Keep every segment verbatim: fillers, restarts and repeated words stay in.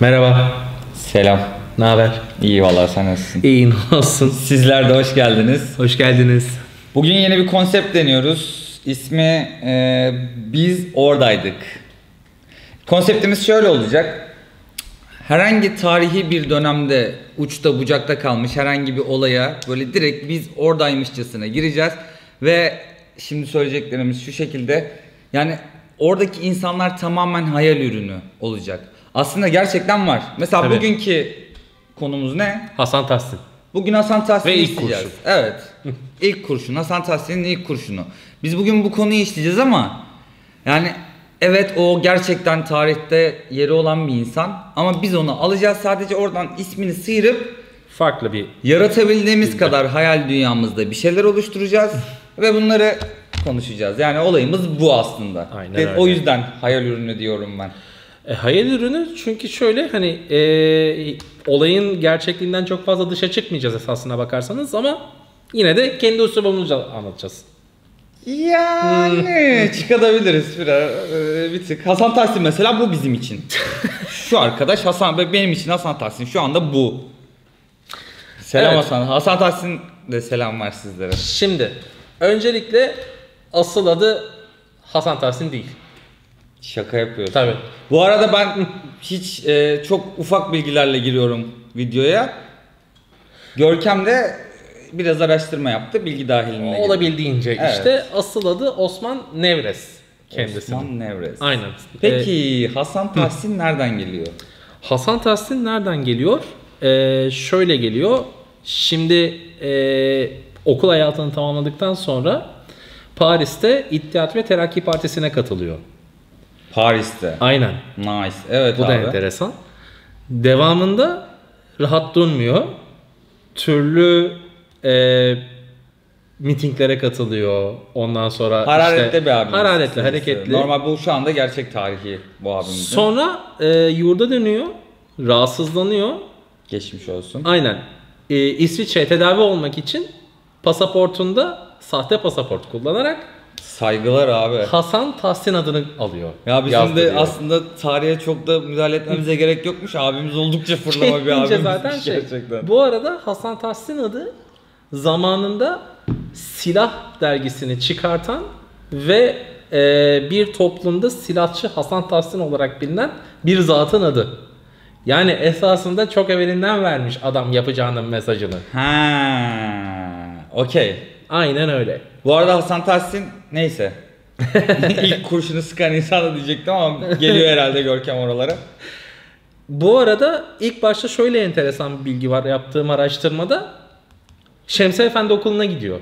Merhaba. Selam. Ne haber? İyi vallahi, sen nasılsın? İyi, ne olsun. Sizler de hoş geldiniz. Hoş geldiniz. Bugün yeni bir konsept deniyoruz. İsmi e, Biz Oradaydık. Konseptimiz şöyle olacak. Herhangi tarihi bir dönemde uçta bucakta kalmış herhangi bir olaya böyle direkt biz oradaymışçasına gireceğiz. Ve şimdi söyleyeceklerimiz şu şekilde. Yani oradaki insanlar tamamen hayal ürünü olacak. Aslında gerçekten var. Mesela Tabii. bugünkü konumuz ne? Hasan Tahsin. Bugün Hasan Tahsin'i Ve ilk işleyeceğiz. kurşun. Evet. İlk kurşun. Hasan Tahsin'in ilk kurşunu. Biz bugün bu konuyu işleyeceğiz ama yani evet, o gerçekten tarihte yeri olan bir insan ama biz onu alacağız, sadece oradan ismini sıyırıp Farklı bir... yaratabildiğimiz kadar hayal dünyamızda bir şeyler oluşturacağız ve bunları konuşacağız. Yani olayımız bu aslında. Aynen Ve öyle. o yüzden hayal ürünü diyorum ben. E, hayal ürünü çünkü şöyle hani e, olayın gerçekliğinden çok fazla dışa çıkmayacağız esasına bakarsanız ama yine de kendi usulümüzle anlatacağız. Yani çıkabiliriz biraz e, bir tık. Hasan Tahsin mesela bu bizim için. Şu arkadaş Hasan, benim için Hasan Tahsin şu anda bu. Selam Evet. Hasan. Hasan Tahsin de selam var sizlere. Şimdi öncelikle asıl adı Hasan Tahsin değil. Şaka yapıyorsun. Tabii. Bu arada ben hiç e, çok ufak bilgilerle giriyorum videoya. Görkem de biraz araştırma yaptı, bilgi dahiline girdi. Olabildiğince Evet. işte asıl adı Osman Nevres kendisi. Osman Nevres. Aynen. Peki Hasan Tahsin nereden geliyor? Hasan Tahsin nereden geliyor? Ee, şöyle geliyor. Şimdi e, okul hayatını tamamladıktan sonra Paris'te İttihat ve Terakki Partisi'ne katılıyor. Paris'te. Aynen. Nice. Evet Bu abi. da enteresan. Devamında rahat durmuyor. Türlü e, mitinglere katılıyor. Ondan sonra Hararetli işte, bir abimiz. hararetli, kısacası. hareketli. Normal bu şu anda gerçek tarihi bu abimizin. Sonra e, yurda dönüyor. Rahatsızlanıyor. Geçmiş olsun. Aynen. E, İsviçre'ye tedavi olmak için pasaportunda sahte pasaport kullanarak Saygılar abi. Hasan Tahsin adını alıyor. Ya bizim de Yazdırıyor. aslında tarihe çok da müdahale etmemize gerek yokmuş. Abimiz oldukça fırlama bir Kendince abimizmiş zaten şey. gerçekten. Bu arada Hasan Tahsin adı zamanında Silah dergisini çıkartan ve e, bir toplumda silahçı Hasan Tahsin olarak bilinen bir zatın adı. Yani esasında çok evvelinden vermiş adam yapacağının mesajını. Ha, okey. Aynen öyle. Bu arada Hasan Tahsin neyse. İlk kurşunu sıkan insan da diyecektim ama geliyor herhalde Görkem oralara. Bu arada ilk başta şöyle enteresan bir bilgi var yaptığım araştırmada. Şemsi Efendi Okulu'na gidiyor.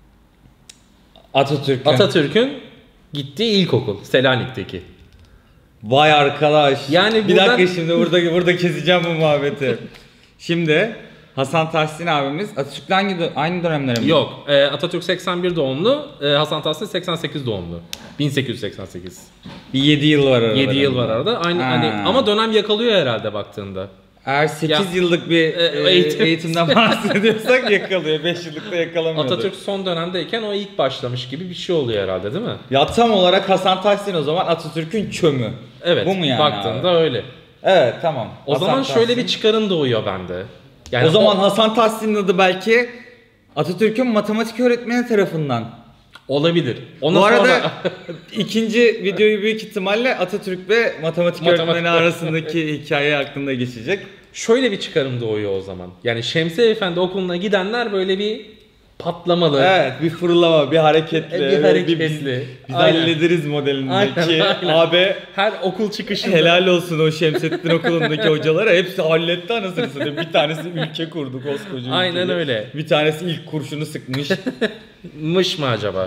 Atatürk'ün. Atatürk'ün gittiği ilkokul Selanik'teki. Vay arkadaş. Yani bir buradan- dakika, şimdi burada burada keseceğim bu muhabbeti. Şimdi Hasan Tahsin abimiz Atatürk'le hangi dö- aynı dönemlere mi? Yok, e, Atatürk seksen bir doğumlu, e, Hasan Tahsin seksen sekiz doğumlu. bin sekiz yüz seksen sekiz. Bir yedi yıl var arada. yedi yıl var arada. Aynı Ha. hani ama dönem yakalıyor herhalde baktığında. Eğer sekiz Ya- yıllık bir E, e, eğitim- eğitimden bahsediyorsak yakalıyor. beş yıllıkta yakalamıyordu. Atatürk son dönemdeyken o ilk başlamış gibi bir şey oluyor herhalde, değil mi? Ya tam olarak Hasan Tahsin o zaman Atatürk'ün çömü. Evet. Bu mu yani baktığında abi? öyle. Evet, tamam. O Hasan zaman şöyle Tahsin. bir çıkarım doğuyor bende. Yani o zaman Hasan Tahsin'in adı belki Atatürk'ün matematik öğretmeni tarafından. olabilir. Ona Bu arada sonra... ikinci videoyu büyük ihtimalle Atatürk ve matematik, Matematik öğretmeni arasındaki hikaye hakkında geçecek. şöyle bir çıkarım doğuyor o zaman. Yani Şemsi Efendi Okulu'na gidenler böyle bir patlamalı. Evet, bir fırlama, bir hareketli. Bir evet, hareketli. Biz, biz Aynen. hallederiz modelindeki. Aynen, aynen. Abi Her okul çıkışında. helal olsun o Şemsettin Okulu'ndaki hocalara. Hepsi halletti anasını satayım. Bir tanesi ülke kurdu, koskoca Aynen ülkeyi. öyle. Bir tanesi ilk kurşunu sıkmış. Mış mı acaba?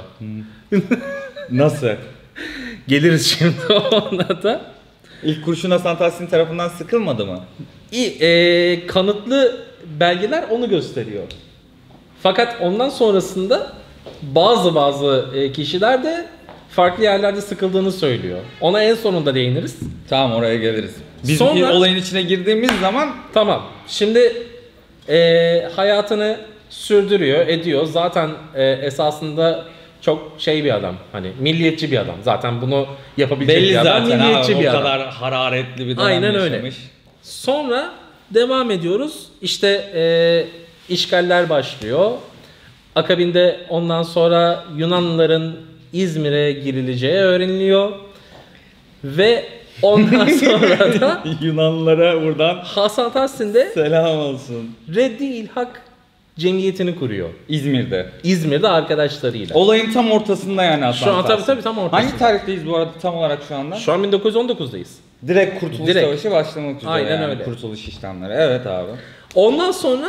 Nasıl? Geliriz şimdi ona da. İlk kurşun Hasan Tahsin tarafından sıkılmadı mı? İyi, e, kanıtlı belgeler onu gösteriyor. Fakat ondan sonrasında bazı bazı e, kişiler de farklı yerlerde sıkıldığını söylüyor. Ona en sonunda değiniriz. Tamam, oraya geliriz. Biz Sonra- bir olayın içine girdiğimiz zaman Tamam. Şimdi e, hayatını sürdürüyor, ediyor. Zaten e, esasında çok şey bir adam. Hani milliyetçi bir adam. Zaten bunu yapabilecek belli bir adam. zaten Milliyetçi abi, bir o adam. kadar hararetli bir dönem Aynen öyle. yaşamış. Sonra devam ediyoruz. İşte e, işgaller başlıyor. Akabinde ondan sonra Yunanlıların İzmir'e girileceği öğreniliyor. Ve ondan sonra da Yunanlılara buradan Hasan Tahsin de selam olsun. Reddi İlhak Cemiyeti'ni kuruyor. İzmir'de. İzmir'de arkadaşlarıyla. Olayın tam ortasında yani Hasan Şu an tabii Tahsin. tabii tam ortasında. Hangi tarihteyiz bu arada tam olarak şu anda? Şu an bin dokuz yüz on dokuzdayız. Direkt Kurtuluş Direkt. Savaşı başlamak üzere Aynen yani. öyle. Kurtuluş işlemleri. Evet abi. Ondan sonra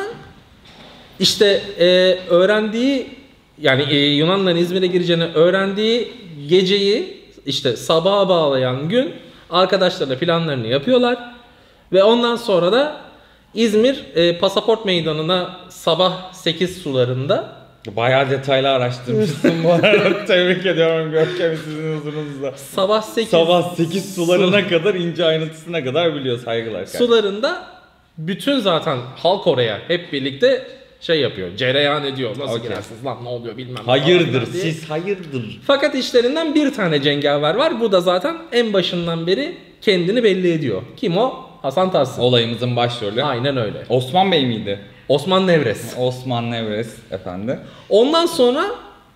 işte e, öğrendiği yani e, Yunanlıların İzmir'e gireceğini öğrendiği geceyi işte sabaha bağlayan gün arkadaşlarla planlarını yapıyorlar ve ondan sonra da İzmir e, Pasaport Meydanı'na sabah sekiz sularında Bayağı detaylı araştırmışsın bu arada. Tebrik ediyorum Görkem sizin huzurunuzda. sabah sekiz Sabah sekiz sularına kadar ince ayrıntısına kadar biliyor saygılar. sularında bütün zaten halk oraya hep birlikte şey yapıyor. Cereyan ediyor. Nasıl Okay. girersiniz lan ne oluyor bilmem ne Hayırdır falan diye. siz hayırdır. Fakat işlerinden bir tane cengaver var. Bu da zaten en başından beri kendini belli ediyor. Kim o? Hasan Tahsin. Olayımızın başrolü. Aynen öyle. Osman Bey miydi? Osman Nevres. Osman Nevres efendi. Ondan sonra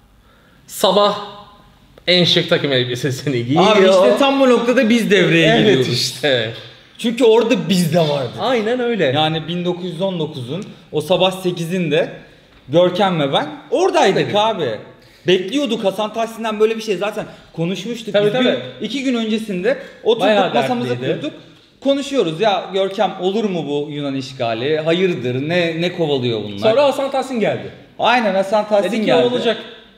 sabah en şık takım elbisesini giyiyor. Abi işte tam bu noktada biz devreye evet giriyoruz. işte. Çünkü orada biz de vardı. Aynen öyle. Yani bin dokuz yüz on dokuzun o sabah sekizinde Görkem ve ben oradaydık Dedim. abi. Bekliyorduk Hasan Tahsin'den böyle bir şey zaten konuşmuştuk. Tabii, Biz tabii. bir, iki gün öncesinde oturduk Bayağı masamızı dertliydi. kurduk. Konuşuyoruz ya Görkem olur mu bu Yunan işgali? Hayırdır ne ne kovalıyor bunlar? Sonra Hasan Tahsin geldi. Aynen Hasan Tahsin Dedi ki geldi. olacak.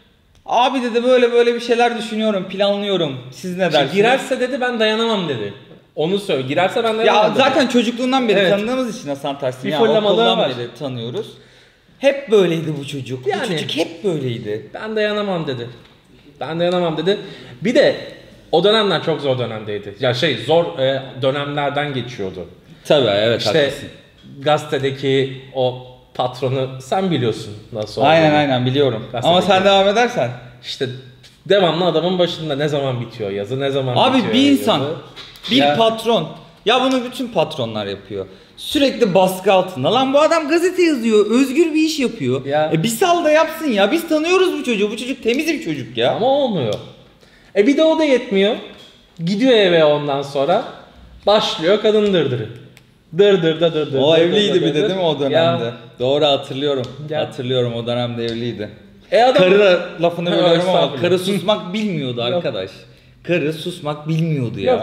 Abi dedi böyle böyle bir şeyler düşünüyorum, planlıyorum. Siz ne İşte dersiniz? girerse dedi ben dayanamam dedi. Onu söyle. Girerse ben dayanamam Ya dedi. zaten çocukluğundan beri Evet. tanıdığımız için Hasan Tahsin'i Bir ya fırlamalığı okuldan var. beri tanıyoruz. Hep böyleydi bu çocuk. Yani. Bu çocuk hep böyleydi. Ben dayanamam dedi. Ben dayanamam dedi. Bir de o dönemler çok zor dönemdeydi. Ya şey zor e, dönemlerden geçiyordu. Tabii evet İşte haklısın. gazetedeki o patronu sen biliyorsun nasıl Aynen olduğunu. aynen biliyorum. Gazetedeki- Ama sen devam edersen. İşte devamlı adamın başında ne zaman bitiyor yazı, ne zaman Abi bitiyor bir yazı. insan, bir Ya- patron. Ya bunu bütün patronlar yapıyor. Sürekli baskı altında. Lan bu adam gazete yazıyor, özgür bir iş yapıyor. Ya. E bir sal da yapsın ya. Biz tanıyoruz bu çocuğu. Bu çocuk temiz bir çocuk ya. Ama olmuyor. E bir de o da yetmiyor. Gidiyor eve ondan sonra başlıyor kadın dırdırı. Dır dır da dır dır. O dır evliydi dır bir de dır. değil mi o dönemde? Ya, Doğru hatırlıyorum. Ya. Hatırlıyorum o dönemde evliydi. E adam... Karı da lafını Ha, bölüyorum ama estağfurullah. karı susmak bilmiyordu arkadaş. Karı susmak bilmiyordu ya. Yok.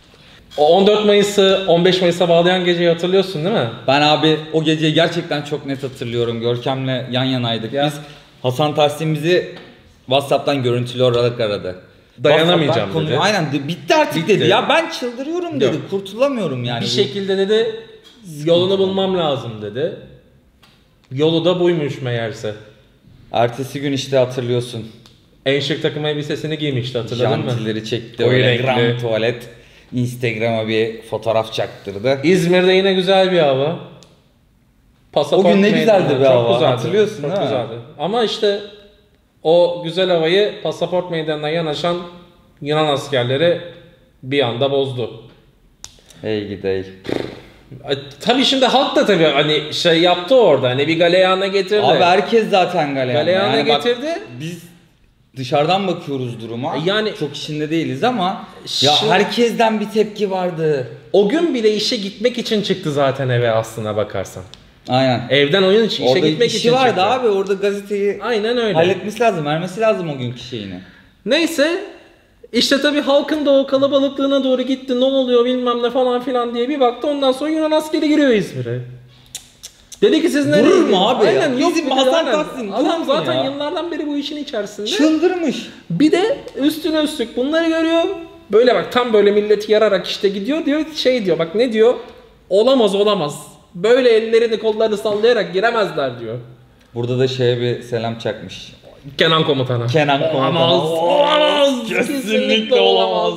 O on dört Mayıs'ı on beş Mayıs'a bağlayan geceyi hatırlıyorsun değil mi? Ben abi o geceyi gerçekten çok net hatırlıyorum. Görkem'le yan yanaydık Ya. biz. Hasan Tahsin bizi WhatsApp'tan görüntülü olarak aradı. Dayanamayacağım WhatsApp'tan dedi. konu- Aynen de, bitti artık Bitti. dedi. Ya ben çıldırıyorum dedi. Yok. Kurtulamıyorum yani. Bir bu- şekilde dedi yolunu bulmam lazım dedi. Yolu da buymuş meğerse. Ertesi gün işte hatırlıyorsun. En şık takım elbisesini giymişti hatırladın mı? Jantileri çekti. Koyu Öyle renkli. gram tuvalet. Instagram'a bir fotoğraf çaktırdı. İzmir'de yine güzel bir hava. Pasaport O gün ne meydanı. güzeldi be Çok hava, güzeldi. hatırlıyorsun Çok değil mi? güzeldi. Ama işte o güzel havayı pasaport meydanına yanaşan Yunan askerleri bir anda bozdu. Hey gidey. E, Tabii şimdi halk da tabii hani şey yaptı orada hani bir galeyana getirdi. Abi herkes zaten galeyana. Galeyana Yani bak, getirdi. biz dışarıdan bakıyoruz duruma. E yani- çok işinde değiliz ama ya Şimdi- herkesten bir tepki vardı. O gün bile işe gitmek için çıktı zaten eve aslına bakarsan. Aynen. Evden oyun için işe Orada gitmek işi için vardı çıktı. abi. Orada gazeteyi Aynen öyle. halletmesi lazım. Vermesi lazım o günkü şeyini. Neyse işte tabii halkın da o kalabalıklığına doğru gitti ne oluyor bilmem ne falan filan diye bir baktı ondan sonra Yunan askeri giriyor İzmir'e. Dedi ki siz nereye Durur mu gidiyorsunuz? abi ya? Aynen, yok Bizim dedi, Hasan aynen. Tahsin durur Adam mu zaten ya? yıllardan beri bu işin içerisinde. Çıldırmış. Bir de üstüne üstlük bunları görüyor. Böyle bak tam böyle milleti yararak işte gidiyor diyor şey diyor bak ne diyor? Olamaz olamaz. Böyle ellerini kollarını sallayarak giremezler diyor. Burada da şeye bir selam çakmış. Kenan komutana. Kenan komutana. Olamaz. Olamaz. Kesinlikle olamaz.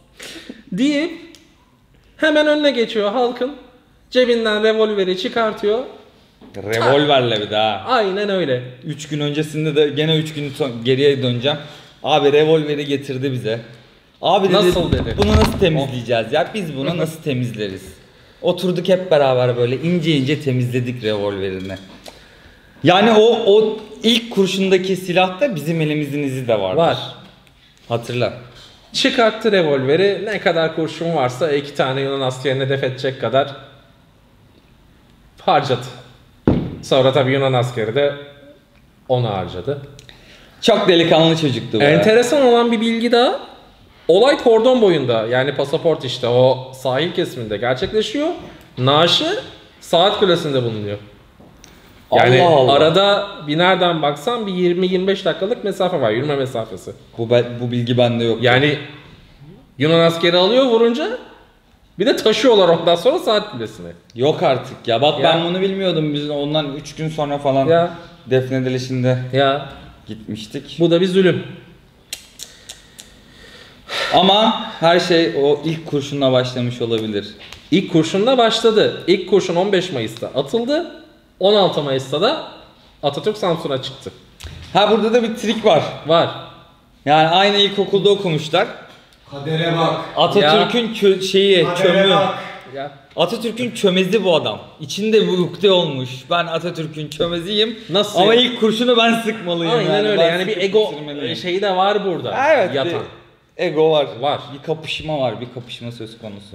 Deyip hemen önüne geçiyor halkın. Cebinden revolveri çıkartıyor. Revolverle bir daha. Aynen öyle. üç gün öncesinde de gene üç gün son- geriye döneceğim. Abi revolveri getirdi bize. Abi dedi, Nasıl dedi? bunu nasıl temizleyeceğiz ya? Biz bunu nasıl temizleriz? Oturduk hep beraber böyle ince ince temizledik revolverini. Yani o o ilk kurşundaki silahta bizim elimizin izi de vardır. Var. Hatırla. Çıkarttı revolveri. Ne kadar kurşun varsa iki tane Yunan askerine def edecek kadar harcadı. Sonra tabii Yunan askeri de onu harcadı. Çok delikanlı çocuktu bu. Enteresan olan bir bilgi daha. Olay kordon boyunda, yani pasaport işte o sahil kesiminde gerçekleşiyor. Naaşı saat kulesinde bulunuyor. Yani Allah Allah. arada bir nereden baksan bir yirmi yirmi beş dakikalık mesafe var, yürüme mesafesi. Bu ben- bu bilgi bende yok. Yani Yunan askeri alıyor vurunca, bir de taşıyorlar ondan sonra saat kulesine. Yok artık ya. Bak Ya. ben bunu bilmiyordum. Biz ondan üç gün sonra falan Ya defnedilişinde ya gitmiştik. bu da bir zulüm. Ama her şey o ilk kurşunla başlamış olabilir. İlk kurşunla başladı. İlk kurşun on beş Mayıs'ta atıldı. on altı Mayıs'ta da Atatürk Samsun'a çıktı. Ha burada da bir trik var. Var. Yani aynı ilkokulda okumuşlar. Kadere bak. Atatürk'ün kö- şeyi, Kadere çömü. bak. Ya Atatürk'ün çömezi bu adam. İçinde bu ukde olmuş. Ben Atatürk'ün çömeziyim. Nasıl Ama ya? ilk kurşunu ben sıkmalıyım. aynen yani. öyle. Ben Yani bir sıkıp ego bitirmeliyim. şeyi de var burada. Evet. Yatan. Bir ego var. Var. Bir kapışma var. Bir kapışma söz konusu.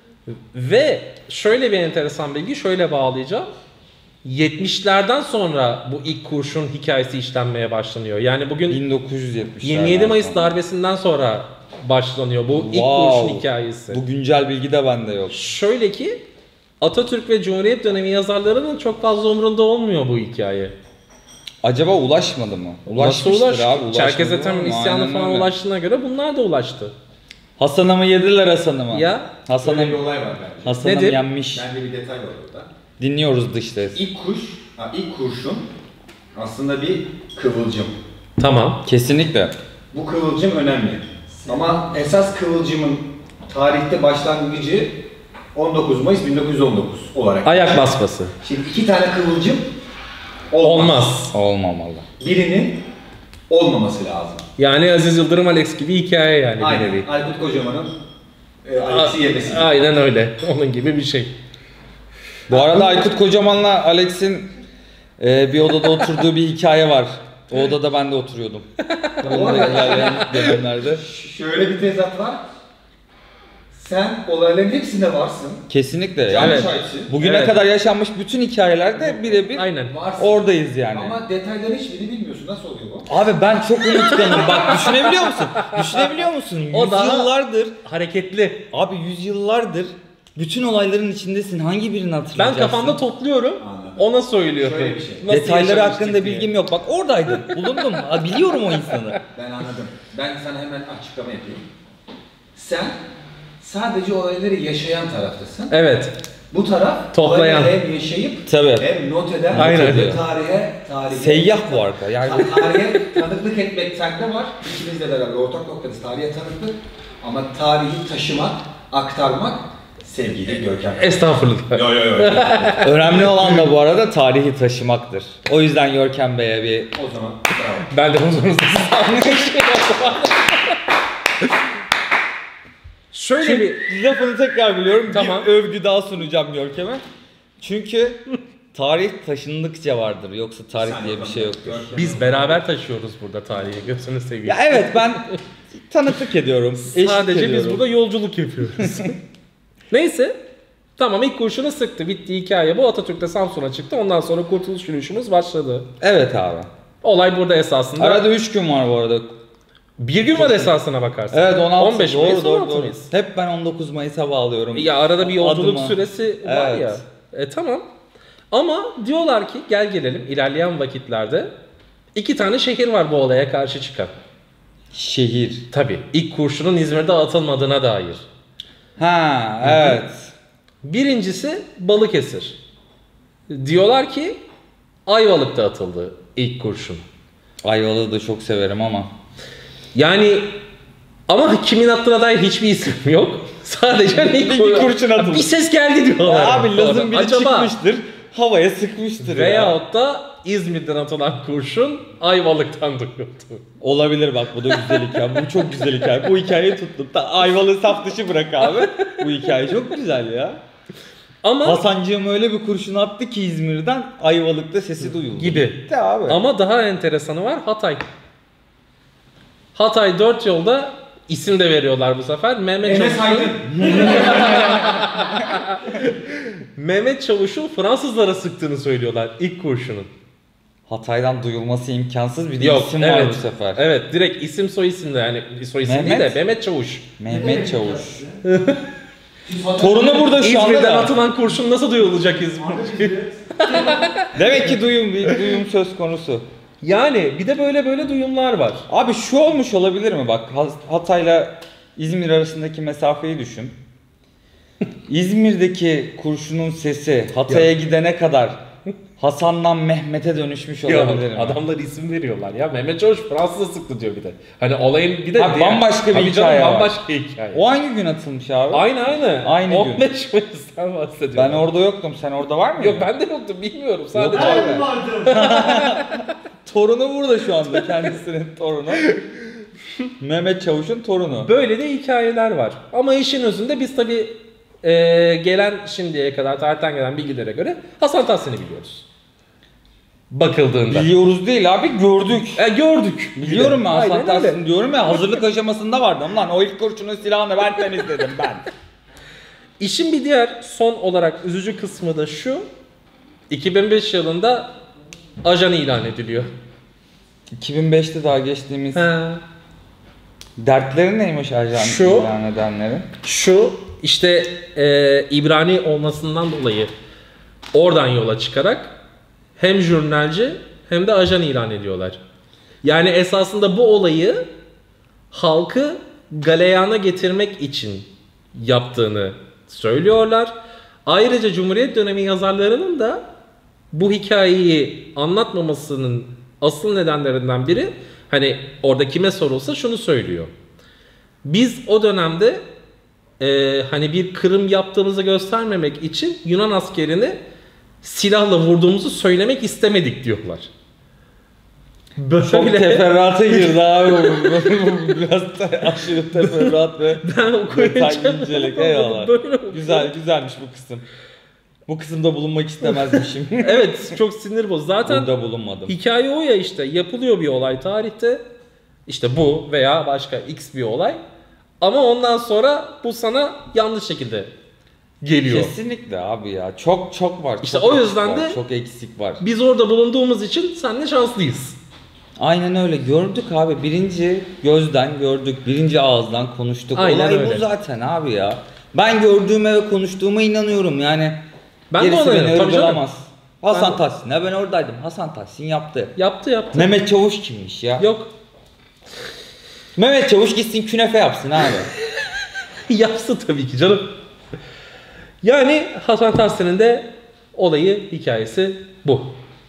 Ve şöyle bir enteresan bilgi, şöyle bağlayacağım. yetmişlerden sonra bu ilk kurşun hikayesi işlenmeye başlanıyor. Yani bugün bin dokuz yüz yetmişler. yirmi yedi Mayıs darbesinden sonra başlanıyor bu ilk Wow. kurşun hikayesi. Bu güncel bilgi de bende yok. Şöyle ki Atatürk ve Cumhuriyet dönemi yazarlarının çok fazla umurunda olmuyor bu hikaye. Acaba ulaşmadı mı? Nasıl Ulaşmıştır ulaş? abi. ulaşmadı Çerkez mı? Ethem isyanı Aynen falan öyle. ulaştığına göre bunlar da ulaştı. Hasan'a mı yediler Hasan'ı mı? Ya Hasan'ım Böyle bir olay var bence. Hasan'ım Nedir? yenmiş. Bende bir detay var orada. Dinliyoruz dış ses. İlk kuş, ha, ilk kurşun aslında bir kıvılcım. tamam. Kesinlikle. Bu kıvılcım önemli. Ama esas kıvılcımın tarihte başlangıcı on dokuz Mayıs bin dokuz yüz on dokuz olarak. Ayak basması. Şimdi iki tane kıvılcım olmaz. Olmaz. Olmamalı. Birinin olmaması lazım. Yani Aziz Yıldırım Alex gibi hikaye yani bir nevi. Aynen. Aykut Kocaman'ın e, Alex'i yemesi. gibi. Aynen öyle. Onun gibi bir şey. Bu arada Aykut Kocaman'la Alex'in e, bir odada oturduğu bir hikaye var. O odada ben de oturuyordum. Bunun da ilerleyen dönemlerde. Şöyle bir tezat var. Sen olayların hepsinde varsın. Kesinlikle. Canlı Yani şahitsin. bugüne Evet. kadar yaşanmış bütün hikayelerde birebir Aynen. Varsın. oradayız yani. Ama detayları hiçbirini bilmiyorsun. Nasıl oluyor bu? Abi ben çok unutkanım. Bak düşünebiliyor musun? Düşünebiliyor musun? O daha- Yüzyıllardır, Hareketli. abi yüzyıllardır bütün olayların içindesin. Hangi birini Ben hatırlayacaksın? kafamda topluyorum. Anladım. Ona söylüyorum. Şöyle bir şey. Nasıl Detayları yaşamıştık hakkında diye. bilgim yok. Bak oradaydım. Bulundum. Aa, biliyorum o insanı. Ben anladım. Ben sana hemen açıklama yapayım. Sen sadece olayları yaşayan taraftasın. Evet. Bu taraf Toplayan. olayları hem yaşayıp Tabii. hem not eden, Aynen. ve tarihe, tarihe Seyyah bu arada. Yani Ta- tarihe tanıklık etmek sende var. İkimiz de beraber ortak noktamız tarihe tanıklık. Ama tarihi taşımak, aktarmak sevgili Görkem. Estağfurullah. Yo yo yo. önemli olan da bu arada tarihi taşımaktır. O yüzden Görkem Bey'e bir O zaman bravo. Ben de huzurunuzda sizi anlayışım. Şöyle bir... lafını tekrar biliyorum. Tamam. Bir övgü daha sunacağım Görkem'e. Çünkü tarih taşındıkça vardır. Yoksa tarih diye bir şey yoktur. Görkem. Biz beraber taşıyoruz burada tarihi. Gözünü seveyim. Ya evet ben tanıklık ediyorum. eşlik Sadece biz ediyorum. burada yolculuk yapıyoruz. Neyse. Tamam, ilk kurşunu sıktı. Bitti hikaye bu. Atatürk de Samsun'a çıktı. Ondan sonra kurtuluş yürüyüşümüz başladı. Evet abi. Olay burada esasında. Arada üç gün var bu arada. Bir gün var esasına bakarsan. Evet on altı. on beş doğru, Mayıs, doğru, on altı doğru. Mayıs. Hep ben on dokuz Mayıs'a bağlıyorum. Ya arada bir yolculuk Adıma. süresi var Evet. ya. E tamam. Ama diyorlar ki gel gelelim ilerleyen vakitlerde iki tane şehir var bu olaya karşı çıkan. Şehir. Tabii ilk kurşunun İzmir'de atılmadığına dair. Ha evet. Birincisi Balıkesir. Diyorlar ki Ayvalık'ta atıldı ilk kurşun. Ayvalık'ı da çok severim ama. Yani ama kimin attığına dair hiçbir isim yok. Sadece hani ilk Bir- bir kurşun atıldı. Bir ses geldi diyorlar. Ya abi Laz'ın biri Acaba çıkmıştır. Havaya sıkmıştır ya. veyahut da İzmir'den atılan kurşun Ayvalık'tan duyuldu. Olabilir bak bu da güzel hikaye. Bu çok güzel hikaye. Bu hikayeyi tuttum. Ta Ayvalık'ı saf dışı bırak abi. Bu hikaye çok güzel ya. Ama Hasancığım öyle bir kurşun attı ki İzmir'den Ayvalık'ta sesi duyuldu. gibi. De abi. Ama daha enteresanı var, Hatay. Hatay dört yolda isim de veriyorlar bu sefer. Mehmet Enes Çavuş'un Aydın. Mehmet Çavuş'un Fransızlara sıktığını söylüyorlar ilk kurşunun. Hatay'dan duyulması imkansız bir de Yok, isim evet. var bu sefer. Evet, direkt isim soy isim de yani soy isim Mehmet. değil de Mehmet Çavuş. Mehmet Çavuş. Torunu burada şu anda İzmir'den da. atılan kurşun nasıl duyulacak İzmir? Demek ki duyum, bir duyum söz konusu. Yani bir de böyle böyle duyumlar var. Abi şu olmuş olabilir mi bak, Hatay'la İzmir arasındaki mesafeyi düşün. İzmir'deki kurşunun sesi Hatay'a gidene kadar Hasan'dan Mehmet'e dönüşmüş olabilir mi? Adamlar isim veriyorlar ya. Mehmet Çavuş Fransız'a sıktı diyor bir de. Hani olayın bir de Abi diğer- bambaşka bir Tabii hikaye canım, var. bambaşka hikaye. O hangi gün atılmış abi? Aynı aynı. Aynı gün. on beş Mayıs'tan bahsediyorum. Ben orada yoktum. Sen orada var mıydın? Yok ben de yoktum bilmiyorum sadece. Yok abi. Ben vardım. Torunu burada şu anda, kendisinin torunu. Mehmet Çavuş'un torunu. Böyle de hikayeler var. Ama işin özünde biz tabi gelen şimdiye kadar tarihten gelen bilgilere göre Hasan Tahsin'i biliyoruz. Bakıldığında. Biliyoruz değil abi, gördük. E, gördük. Biliyorum ben Hasan Aynen öyle. Tahsin diyorum ya, hazırlık aşamasında vardım lan. O ilk kurşunun silahını ben temizledim ben. İşin bir diğer son olarak üzücü kısmı da şu. iki bin beş yılında ajan ilan ediliyor. iki bin beşte daha geçtiğimiz He. dertleri neymiş ajan Şu- ilan edenlerin? Şu işte e, İbrani olmasından dolayı oradan yola çıkarak hem jurnalci hem de ajan ilan ediyorlar. Yani esasında bu olayı halkı galeyana getirmek için yaptığını söylüyorlar. Ayrıca Cumhuriyet dönemi yazarlarının da bu hikayeyi anlatmamasının asıl nedenlerinden biri, hani orada kime sorulsa şunu söylüyor. Biz o dönemde e, hani bir kırım yaptığımızı göstermemek için Yunan askerini silahla vurduğumuzu söylemek istemedik diyorlar. Çok Böyle teferruata girdi abi. Bu biraz da aşırı teferruat ve ben okuyunca detaylı incelik. Eyvallah. böyle okuyorum. Güzel, güzelmiş bu kısım. Bu kısımda bulunmak istemezmişim. Evet, çok sinir boz. Zaten Burada bulunmadım. hikaye o ya, işte yapılıyor bir olay tarihte. İşte bu veya başka X bir olay. Ama ondan sonra bu sana yanlış şekilde geliyor. Kesinlikle abi ya. Çok çok var. İşte çok o eksik yüzden var, de- çok eksik var. Biz orada bulunduğumuz için seninle şanslıyız. Aynen öyle. Gördük abi. Birinci gözden gördük. Birinci ağızdan konuştuk. Aynen Olay öyle. bu zaten abi ya. Ben gördüğüme ve konuştuğuma inanıyorum yani. Ben de gerisi ona beni inanıyorum, tabii canım. ırgalamaz. Hasan Ben- Tahsin. Ya ben oradaydım. Hasan Tahsin yaptı. Yaptı yaptı. Mehmet Çavuş kimmiş ya? Yok. Mehmet Çavuş gitsin künefe yapsın abi. Yapsın tabii ki canım. Yani Hasan Tahsin'in de olayı, hikayesi bu.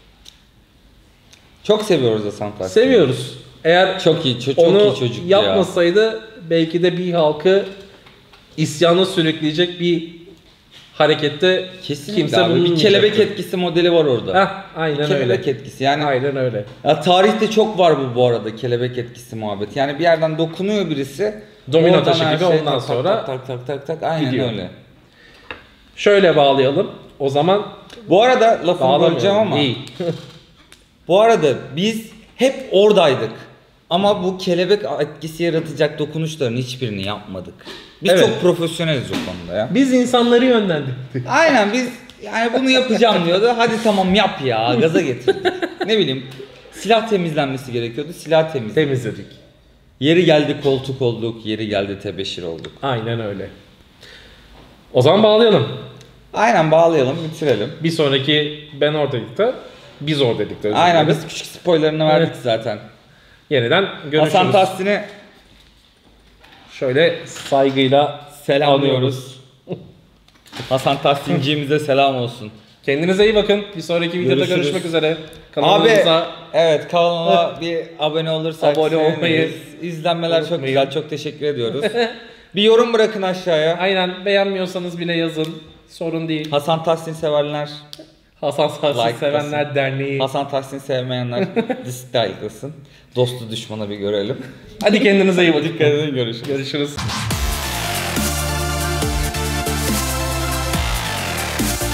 Çok seviyoruz Hasan Tahsin'i. Seviyoruz. Eğer Çok iyi, çok, çok onu iyi çocuk ya. yapmasaydı belki de bir halkı isyana sürükleyecek bir harekette Kesinlikle kimse abi. Bir bulunmayacaktı. kelebek etkisi modeli var orada. Heh, aynen Bir kelebek öyle. etkisi yani. Aynen öyle. Ya tarihte çok var bu bu arada kelebek etkisi muhabbeti. Yani bir yerden dokunuyor birisi. Domino oradan taşı her gibi şey ondan tak, tak, sonra tak tak tak tak aynen gidiyor. öyle. Şöyle bağlayalım. O zaman Bu arada lafını bağlamayalım. böleceğim ama İyi. bu arada biz hep oradaydık. Ama bu kelebek etkisi yaratacak dokunuşların hiçbirini yapmadık. Biz Evet. çok profesyoneliz o konuda ya. Biz insanları yönlendirdik. Aynen biz yani bunu yapacağım diyordu. Hadi tamam yap ya, gaza getirdik. Ne bileyim silah temizlenmesi gerekiyordu. Silah temizledik. Temizledik. Yeri geldi koltuk olduk, yeri geldi tebeşir olduk. Aynen öyle. O zaman bağlayalım. Aynen bağlayalım, bitirelim. Bir sonraki ben oradaydık da biz oradaydık da. özür Aynen dilerim. biz küçük spoilerını verdik Evet. zaten. Yeniden görüşürüz. Hasan Tahsin'i Şöyle saygıyla selamlıyoruz. Hasan Tahsinciğimize selam olsun. Kendinize iyi bakın. Bir sonraki videoda Görüşürüz. görüşmek üzere. Abi Kanalımıza evet kanalıma bir abone olursak Abone olmayı seviniriz. İzlenmeler çok unutmayın. güzel, çok teşekkür ediyoruz. Bir yorum bırakın aşağıya. aynen beğenmiyorsanız bile yazın. Sorun değil. Hasan Tahsin severler, Hasan Tahsin Like Sevenler basın. Derneği. Hasan Tahsin sevmeyenler dislike'lasın. Dostu düşmanı bir görelim. Hadi kendinize iyi bakın. Dikkat edin, görüşürüz. Görüşürüz. Bye.